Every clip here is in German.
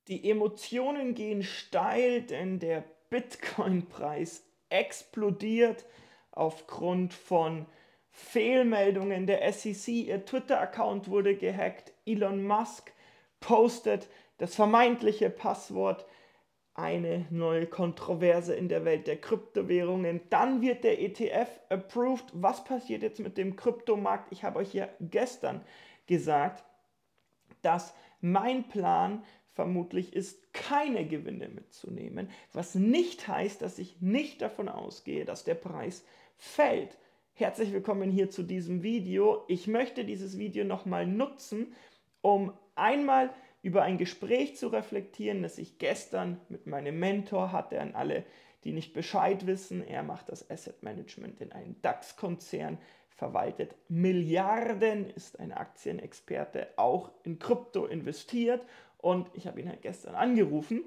Die Emotionen gehen steil, denn der Bitcoin-Preis explodiert aufgrund von Fehlmeldungen der SEC. Ihr Twitter-Account wurde gehackt. Elon Musk postet das vermeintliche Passwort. Eine neue Kontroverse in der Welt der Kryptowährungen. Dann wird der ETF approved. Was passiert jetzt mit dem Kryptomarkt? Ich habe euch ja gestern gesagt, dass mein Plan vermutlich ist, keine Gewinne mitzunehmen, was nicht heißt, dass ich nicht davon ausgehe, dass der Preis fällt. Herzlich willkommen hier zu diesem Video. Ich möchte dieses Video nochmal nutzen, um einmal über ein Gespräch zu reflektieren, das ich gestern mit meinem Mentor hatte. An alle, die nicht Bescheid wissen, er macht das Asset Management in einem DAX-Konzern, verwaltet Milliarden, ist ein Aktienexperte, auch in Krypto investiert, und ich habe ihn halt gestern angerufen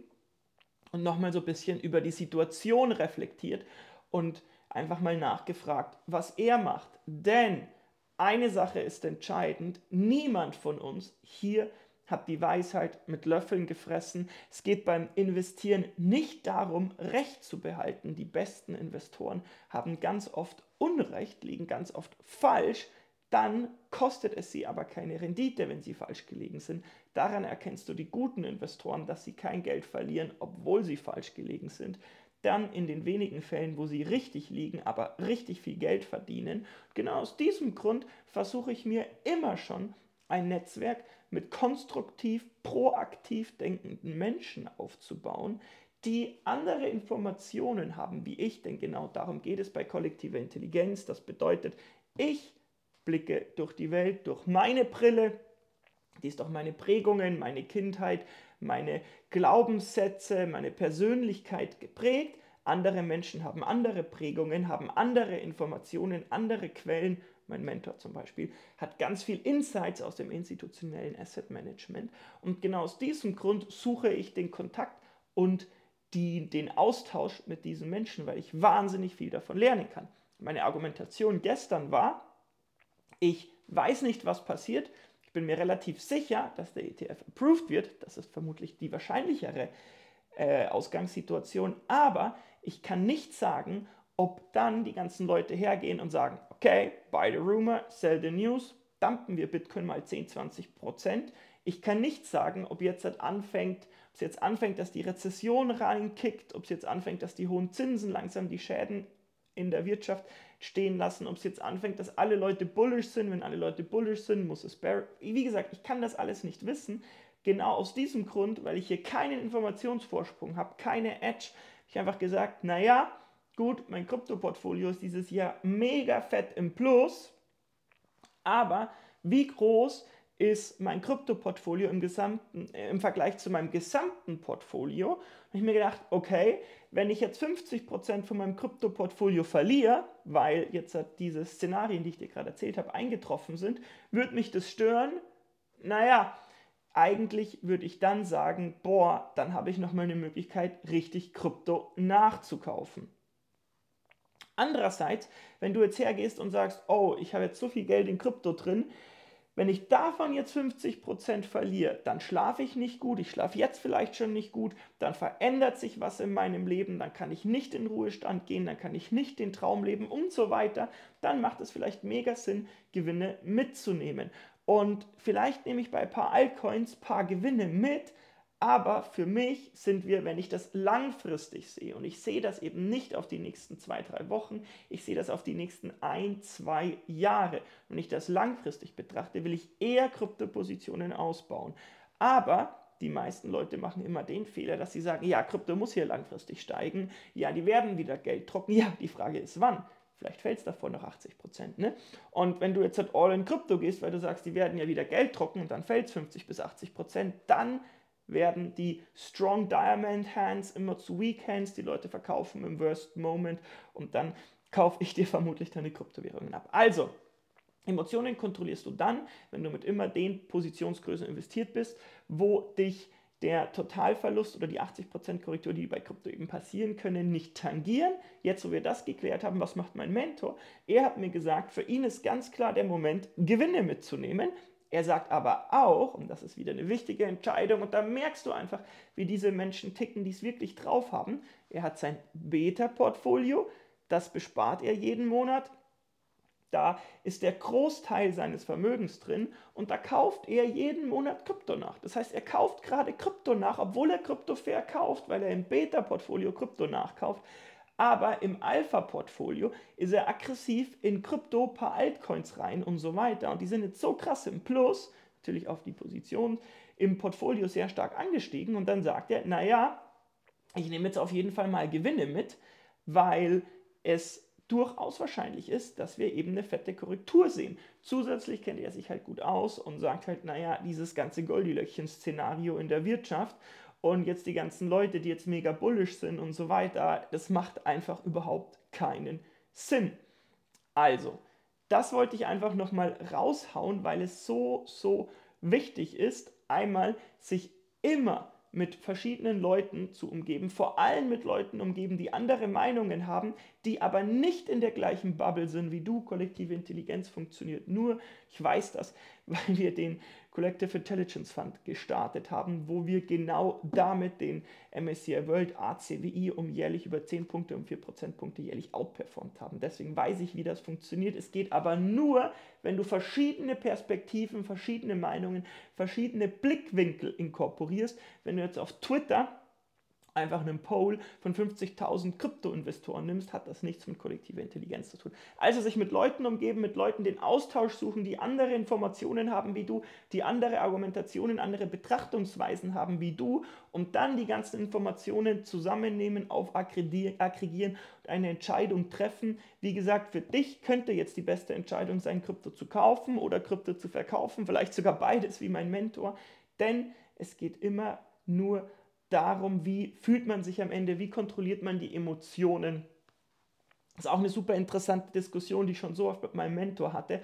und nochmal so ein bisschen über die Situation reflektiert und einfach mal nachgefragt, was er macht. Denn eine Sache ist entscheidend: Niemand von uns hier hat die Weisheit mit Löffeln gefressen. Es geht beim Investieren nicht darum, Recht zu behalten. Die besten Investoren haben ganz oft Unrecht, liegen ganz oft falsch. Dann kostet es sie aber keine Rendite, wenn sie falsch gelegen sind. Daran erkennst du die guten Investoren, dass sie kein Geld verlieren, obwohl sie falsch gelegen sind. Dann in den wenigen Fällen, wo sie richtig liegen, aber richtig viel Geld verdienen. Genau aus diesem Grund versuche ich mir immer schon ein Netzwerk mit konstruktiv, proaktiv denkenden Menschen aufzubauen, die andere Informationen haben wie ich, denn genau darum geht es bei kollektiver Intelligenz. Das bedeutet, ich blicke durch die Welt, durch meine Brille, die ist doch meine Prägungen, meine Kindheit, meine Glaubenssätze, meine Persönlichkeit geprägt. Andere Menschen haben andere Prägungen, haben andere Informationen, andere Quellen. Mein Mentor zum Beispiel hat ganz viel Insights aus dem institutionellen Asset Management. Und genau aus diesem Grund suche ich den Kontakt und den Austausch mit diesen Menschen, weil ich wahnsinnig viel davon lernen kann. Meine Argumentation gestern war: Ich weiß nicht, was passiert. Ich bin mir relativ sicher, dass der ETF approved wird. Das ist vermutlich die wahrscheinlichere Ausgangssituation. Aber ich kann nicht sagen, ob dann die ganzen Leute hergehen und sagen, okay, buy the rumor, sell the news, dumpen wir Bitcoin mal 10-20%. Ich kann nicht sagen, ob es jetzt anfängt, dass die Rezession reinkickt, ob es jetzt anfängt, dass die hohen Zinsen langsam die Schäden in der Wirtschaft stehen lassen, ob es jetzt anfängt, dass alle Leute bullish sind. Wenn alle Leute bullish sind, muss es bear. Wie gesagt, ich kann das alles nicht wissen. Genau aus diesem Grund, weil ich hier keinen Informationsvorsprung habe, keine Edge, habe ich einfach gesagt, naja, gut, mein Krypto-Portfolio ist dieses Jahr mega fett im Plus, aber wie groß ist mein Krypto-Portfolio im Vergleich zu meinem gesamten Portfolio? Und ich habe mir gedacht, okay, wenn ich jetzt 50% von meinem Krypto-Portfolio verliere, weil jetzt diese Szenarien, die ich dir gerade erzählt habe, eingetroffen sind, würde mich das stören? Naja, eigentlich würde ich dann sagen, boah, dann habe ich nochmal eine Möglichkeit, richtig Krypto nachzukaufen. Andererseits, wenn du jetzt hergehst und sagst, oh, ich habe jetzt so viel Geld in Krypto drin, wenn ich davon jetzt 50% verliere, dann schlafe ich nicht gut, ich schlafe jetzt vielleicht schon nicht gut, dann verändert sich was in meinem Leben, dann kann ich nicht in Ruhestand gehen, dann kann ich nicht den Traum leben und so weiter, dann macht es vielleicht mega Sinn, Gewinne mitzunehmen. Und vielleicht nehme ich bei ein paar Altcoins ein paar Gewinne mit, aber für mich sind wir, wenn ich das langfristig sehe, und ich sehe das eben nicht auf die nächsten 2-3 Wochen, ich sehe das auf die nächsten 1-2 Jahre. Wenn ich das langfristig betrachte, will ich eher Kryptopositionen ausbauen. Aber die meisten Leute machen immer den Fehler, dass sie sagen, ja, Krypto muss hier langfristig steigen, ja, die werden wieder Geld drucken, ja, die Frage ist, wann? Vielleicht fällt es davon noch 80%. Ne? Und wenn du jetzt halt all in Krypto gehst, weil du sagst, die werden ja wieder Geld drucken und dann fällt es 50-80%, dann werden die Strong Diamond Hands immer zu Weak Hands, die Leute verkaufen im Worst Moment und dann kaufe ich dir vermutlich deine Kryptowährungen ab. Also, Emotionen kontrollierst du dann, wenn du mit immer den Positionsgrößen investiert bist, wo dich der Totalverlust oder die 80% Korrektur, die bei Krypto eben passieren können, nicht tangieren. Jetzt, wo wir das geklärt haben, was macht mein Mentor? Er hat mir gesagt, für ihn ist ganz klar der Moment, Gewinne mitzunehmen. Er sagt aber auch, und das ist wieder eine wichtige Entscheidung, und da merkst du einfach, wie diese Menschen ticken, die es wirklich drauf haben. Er hat sein Beta-Portfolio, das bespart er jeden Monat. Da ist der Großteil seines Vermögens drin und da kauft er jeden Monat Krypto nach. Das heißt, er kauft gerade Krypto nach, obwohl er Krypto verkauft, weil er im Beta-Portfolio Krypto nachkauft. Aber im Alpha-Portfolio ist er aggressiv in Krypto, paar Altcoins rein und so weiter. Und die sind jetzt so krass im Plus, natürlich auf die Position im Portfolio sehr stark angestiegen. Und dann sagt er, naja, ich nehme jetzt auf jeden Fall mal Gewinne mit, weil es durchaus wahrscheinlich ist, dass wir eben eine fette Korrektur sehen. Zusätzlich kennt er sich halt gut aus und sagt halt, naja, dieses ganze Goldilöckchen-Szenario in der Wirtschaft und jetzt die ganzen Leute, die jetzt mega bullish sind und so weiter, das macht einfach überhaupt keinen Sinn. Also, das wollte ich einfach nochmal raushauen, weil es so wichtig ist, einmal sich immer mit verschiedenen Leuten zu umgeben, vor allem mit Leuten umgeben, die andere Meinungen haben, die aber nicht in der gleichen Bubble sind wie du. Kollektive Intelligenz funktioniert nur, ich weiß das, weil wir den Collective Intelligence Fund gestartet haben, wo wir genau damit den MSCI World ACWI um jährlich über 10 Punkte, um 4 Prozentpunkte jährlich outperformt haben. Deswegen weiß ich, wie das funktioniert. Es geht aber nur, wenn du verschiedene Perspektiven, verschiedene Meinungen, verschiedene Blickwinkel inkorporierst. Wenn du jetzt auf Twitter einfach einen Poll von 50.000 Krypto-Investoren nimmst, hat das nichts mit kollektiver Intelligenz zu tun. Also sich mit Leuten umgeben, mit Leuten den Austausch suchen, die andere Informationen haben wie du, die andere Argumentationen, andere Betrachtungsweisen haben wie du und dann die ganzen Informationen zusammennehmen, aggregieren und eine Entscheidung treffen. Wie gesagt, für dich könnte jetzt die beste Entscheidung sein, Krypto zu kaufen oder Krypto zu verkaufen, vielleicht sogar beides wie mein Mentor, denn es geht immer nur darum, wie fühlt man sich am Ende, wie kontrolliert man die Emotionen. Das ist auch eine super interessante Diskussion, die ich schon so oft mit meinem Mentor hatte.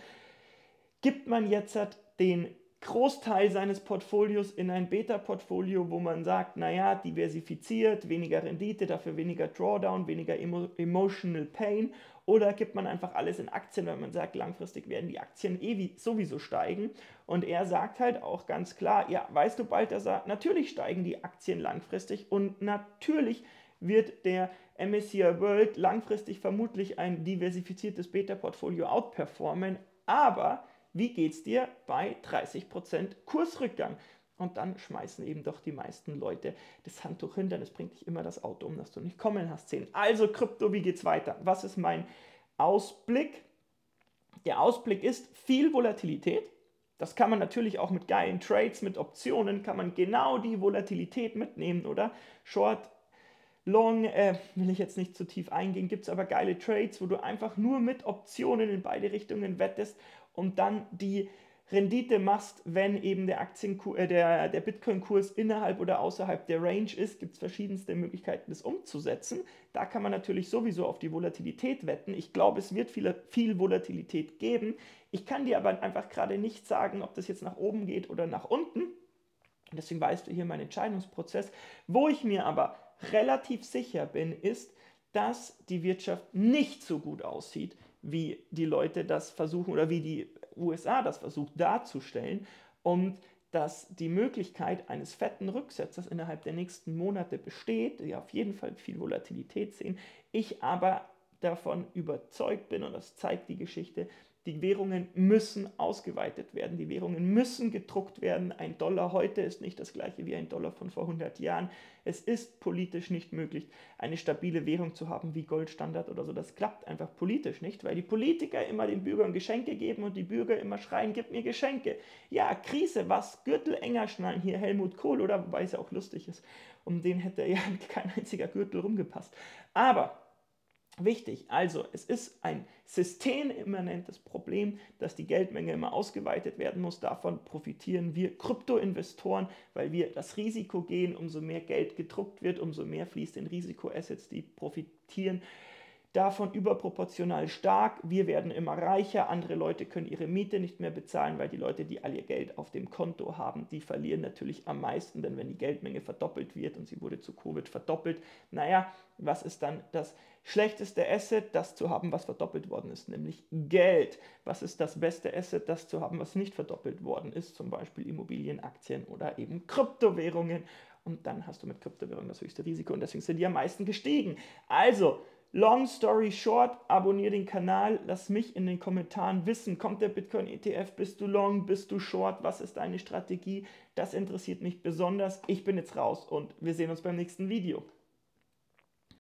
Gibt man jetzt den Großteil seines Portfolios in ein Beta-Portfolio, wo man sagt, naja, diversifiziert, weniger Rendite, dafür weniger Drawdown, weniger Emotional Pain, oder gibt man einfach alles in Aktien, weil man sagt, langfristig werden die Aktien sowieso steigen. Und er sagt halt auch ganz klar, ja, weißt du, Balthasar, natürlich steigen die Aktien langfristig und natürlich wird der MSCI World langfristig vermutlich ein diversifiziertes Beta-Portfolio outperformen, aber wie geht's dir bei 30% Kursrückgang? Und dann schmeißen eben doch die meisten Leute das Handtuch hin, denn es bringt dich immer das Auto, um das du nicht kommen hast sehen. Also Krypto, wie geht's weiter? Was ist mein Ausblick? Der Ausblick ist viel Volatilität. Das kann man natürlich auch mit geilen Trades, mit Optionen, kann man genau die Volatilität mitnehmen, oder? Short, Long, will ich jetzt nicht zu tief eingehen, gibt es aber geile Trades, wo du einfach nur mit Optionen in beide Richtungen wettest und dann die Rendite machst, wenn eben der Bitcoin-Kurs innerhalb oder außerhalb der Range ist, gibt es verschiedenste Möglichkeiten, das umzusetzen. Da kann man natürlich sowieso auf die Volatilität wetten. Ich glaube, es wird viel Volatilität geben. Ich kann dir aber einfach gerade nicht sagen, ob das jetzt nach oben geht oder nach unten. Deswegen weißt du hier meinen Entscheidungsprozess. Wo ich mir aber relativ sicher bin, ist, dass die Wirtschaft nicht so gut aussieht, wie die Leute das versuchen oder wie die USA das versucht darzustellen und dass die Möglichkeit eines fetten Rücksetzers innerhalb der nächsten Monate besteht, die auf jeden Fall viel Volatilität sehen, ich aber davon überzeugt bin, und das zeigt die Geschichte, die Währungen müssen ausgeweitet werden, die Währungen müssen gedruckt werden. Ein Dollar heute ist nicht das gleiche wie ein Dollar von vor 100 Jahren. Es ist politisch nicht möglich, eine stabile Währung zu haben wie Goldstandard oder so. Das klappt einfach politisch nicht, weil die Politiker immer den Bürgern Geschenke geben und die Bürger immer schreien, gib mir Geschenke. Ja, Krise, was? Gürtel enger schnallen, hier Helmut Kohl, oder? Wobei es ja auch lustig ist, um den hätte ja kein einziger Gürtel rumgepasst. Aber wichtig, also es ist ein systemimmanentes Problem, dass die Geldmenge immer ausgeweitet werden muss. Davon profitieren wir Kryptoinvestoren, weil wir das Risiko gehen, umso mehr Geld gedruckt wird, umso mehr fließt in Risikoassets, die profitieren davon überproportional stark. Wir werden immer reicher, andere Leute können ihre Miete nicht mehr bezahlen, weil die Leute, die all ihr Geld auf dem Konto haben, die verlieren natürlich am meisten, denn wenn die Geldmenge verdoppelt wird und sie wurde zu Covid verdoppelt, naja, was ist dann das schlechteste Asset? Das zu haben, was verdoppelt worden ist, nämlich Geld. Was ist das beste Asset? Das zu haben, was nicht verdoppelt worden ist, zum Beispiel Immobilien, Aktien oder eben Kryptowährungen. Und dann hast du mit Kryptowährungen das höchste Risiko und deswegen sind die am meisten gestiegen. Also, long story short, abonniere den Kanal, lass mich in den Kommentaren wissen, kommt der Bitcoin-ETF, bist du long, bist du short, was ist deine Strategie? Das interessiert mich besonders. Ich bin jetzt raus und wir sehen uns beim nächsten Video.